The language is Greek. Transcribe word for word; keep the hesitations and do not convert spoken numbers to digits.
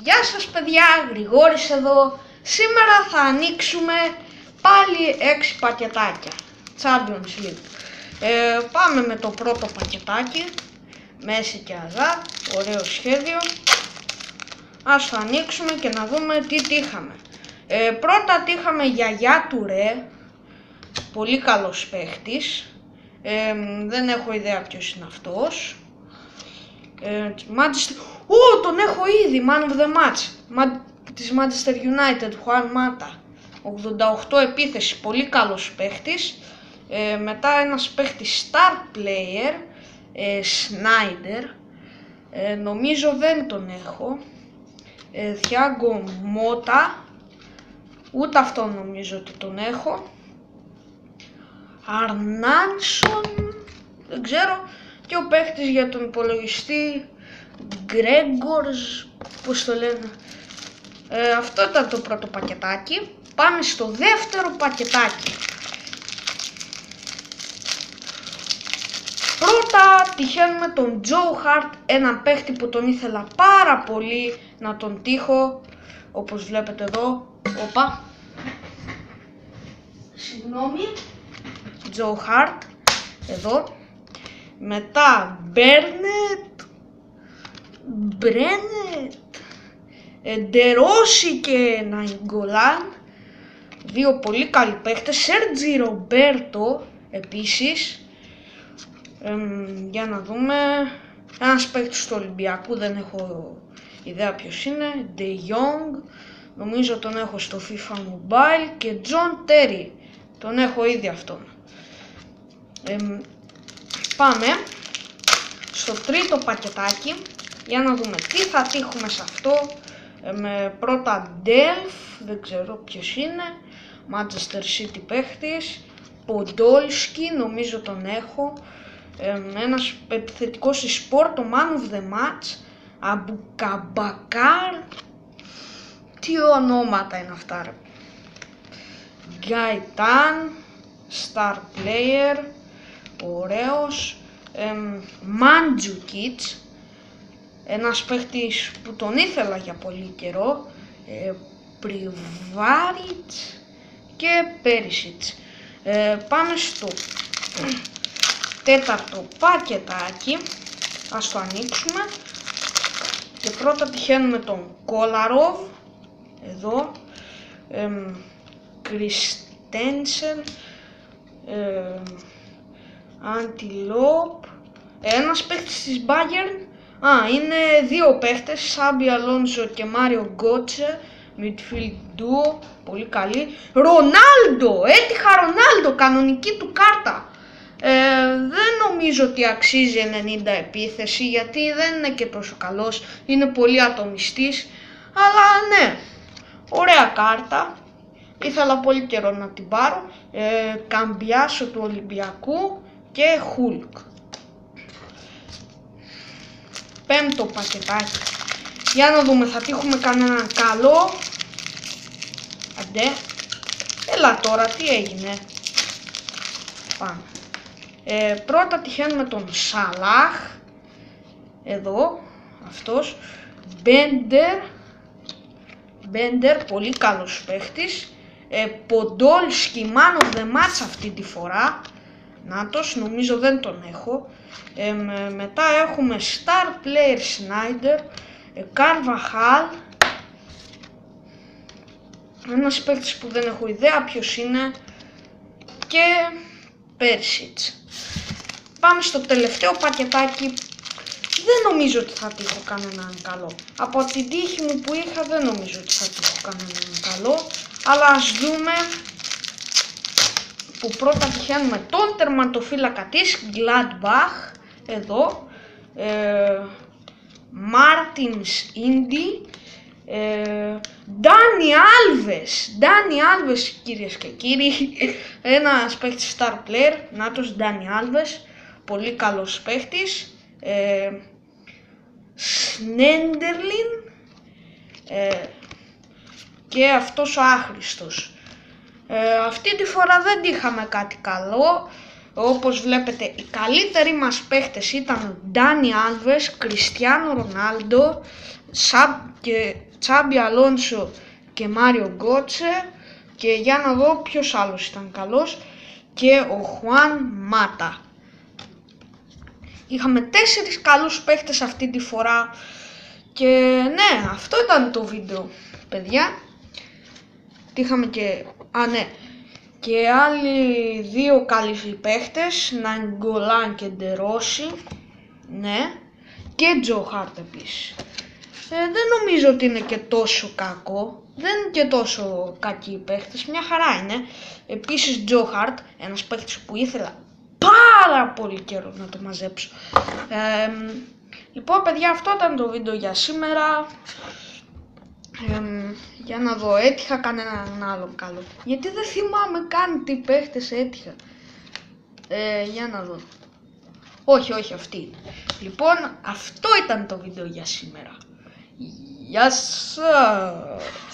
Γεια σας παιδιά, Γρηγόρης εδώ. Σήμερα θα ανοίξουμε πάλι έξι πακετάκια Champions League. ε, Πάμε με το πρώτο πακετάκι, Μέση και Αζάρ, ωραίο σχέδιο. Ας το ανοίξουμε και να δούμε τι τύχαμε. ε, Πρώτα τύχαμε Γιαγιά Τουρέ, πολύ καλός παίχτης. ε, Δεν έχω ιδέα ποιος είναι αυτός. ε, Manchester... Ω, τον έχω ήδη, Man of the Match Μα... της Manchester United, Juan Mata, ογδόντα οκτώ επίθεση, πολύ καλός παίχτης. ε, Μετά ένας παίχτης Star Player, ε, Snyder, ε, νομίζω δεν τον έχω. ε, Thiago Motta, ούτε αυτόν νομίζω ότι τον έχω. Αρνάνσον, δεν ξέρω. Και ο παίχτης για τον υπολογιστή Γκρέγκορς, πώς το λένε. ε, Αυτό ήταν το πρώτο πακετάκι. Πάμε στο δεύτερο πακετάκι. Πρώτα τυχαίνουμε τον Joe Hart, έναν παίχτη που τον ήθελα πάρα πολύ να τον τύχω. Όπως βλέπετε εδώ. Οπα, συγγνώμη. Joe Hart, εδώ. Μετά Bernat, Μπρένετ, Ντερόσι και Ναϊγκολάν, δύο πολύ καλοί παίχτες. Σέρτζι Ρομπέρτο επίσης. ε, Για να δούμε. Ένας παίχτης του Ολυμπιακού, δεν έχω ιδέα ποιος είναι. De Jong, νομίζω τον έχω στο FIFA Mobile. Και John Terry, τον έχω ήδη αυτόν. ε, Πάμε στο τρίτο πακετάκι για να δούμε τι θα τύχουμε σε αυτό. ε, Με πρώτα Delph, δεν ξέρω ποιος είναι. Manchester City παίχτης. Podolski, νομίζω τον έχω. ε, Ένας επιθετικός της Sport, το Man of the Match. Αμπουκαμπακάρ. Τι ονόματα είναι αυτά ρε. Gaetan, Star Player, ωραίος. ε, Mandzukic, ένας παίχτης που τον ήθελα για πολύ καιρό. ε, Privarits και Perisic. ε, Πάμε στο τέταρτο πακετάκι. Ας το ανοίξουμε. Και πρώτα τυχαίνουμε τον Kolarov, εδώ. ε, Christensen, ε, Antelope, ένας παίχτης της Bayern. Α, είναι δύο παίχτες, Σάμπι Αλόνσο και Μάριο Γκότσε, midfield duo, πολύ καλή. Ρονάλντο, έτυχα Ρονάλντο, κανονική του κάρτα. ε, Δεν νομίζω ότι αξίζει ενενήντα επίθεση, γιατί δεν είναι και τόσο καλός, είναι πολύ ατομιστής. Αλλά ναι, ωραία κάρτα. Ήθελα πολύ καιρό να την πάρω. ε, Καμπιάσο του Ολυμπιακού και Hulk. Πέμπτο πακετάκι. Για να δούμε, θα τύχουμε κανέναν καλό. Αντέ. Έλα τώρα, τι έγινε. Πάμε. ε, Πρώτα τυχαίνουμε τον Σαλάχ, εδώ, αυτός. Μπέντερ, Μπέντερ, πολύ καλός παίχτης. ε, Podolski, Man of the Match αυτή τη φορά. Νάτος, νομίζω δεν τον έχω. ε, με, Μετά έχουμε Star Player Snyder, ε, Carvajal, ένας παίκτης που δεν έχω ιδέα ποιος είναι, και Perisic. Πάμε στο τελευταίο πακετάκι. Δεν νομίζω ότι θα τύχω κανέναν καλό. Από την τύχη μου που είχα δεν νομίζω ότι θα τύχω κανέναν καλό. Αλλά ας δούμε. Που πρώτα τυχαίνουμε τον τερματοφύλακα της Gladbach, εδώ. ε, Martins Indy, ε, Dani Alves, Dani Alves κυρίες και κύριοι. Ένας παίχτης Star Player, νάτος Dani Alves, πολύ καλός παίχτης. ε, Σνέντερλιν, ε, και αυτός ο άχρηστος. Ε, αυτή τη φορά δεν είχαμε κάτι καλό. Όπως βλέπετε, οι καλύτεροι μας παίχτες ήταν ο Ντάνι Άλβες, Κριστιάνο Ρονάλντο, και Τσάμπι Αλόνσο και Μάριο Γκότσε, και για να δω ποιος άλλος ήταν καλός, και ο Χουάν Μάτα. Είχαμε τέσσερις καλούς παίχτες αυτή τη φορά. Και ναι, αυτό ήταν το βίντεο, παιδιά. Τι είχαμε και... Α, ναι. Και άλλοι δύο καλοί παίχτες, Ναγκολάν και Ντερόση. Ναι. Και Τζο Χάρτ επίσης. Ε, δεν νομίζω ότι είναι και τόσο κακό. Δεν είναι και τόσο κακοί οι παίχτες. Μια χαρά είναι. Επίσης Τζο Χάρτ, ένας παίχτης που ήθελα πάρα πολύ καιρό να το μαζέψω. Ε, λοιπόν, παιδιά, αυτό ήταν το βίντεο για σήμερα. Ε, για να δω, έτυχα κανέναν άλλο καλό. Γιατί δεν θυμάμαι καν τι παίχτες έτυχα. Ε, για να δω. Όχι, όχι, αυτή. Λοιπόν, αυτό ήταν το βίντεο για σήμερα. Γεια σας.